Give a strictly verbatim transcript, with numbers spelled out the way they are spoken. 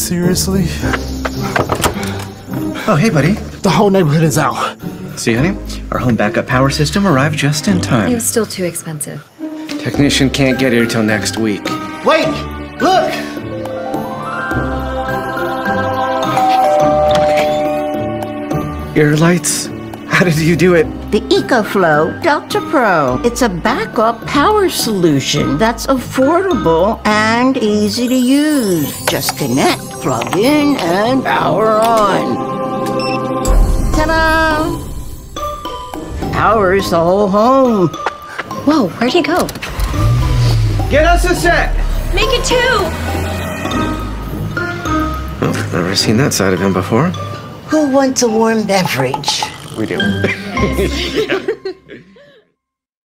Seriously? Oh, hey, buddy. The whole neighborhood is out. See, honey? Our home backup power system arrived just in time. It was still too expensive. Technician can't get here till next week. Wait! Look! Your lights? How did you do it? The EcoFlow Delta Pro. It's a backup power solution that's affordable and easy to use. Just connect, plug in, and power on. Ta-da! Powers the whole home. Whoa, where'd he go? Get us a set! Make it two! Oh, never seen that side of him before. Who wants a warm beverage? We do. Yeah.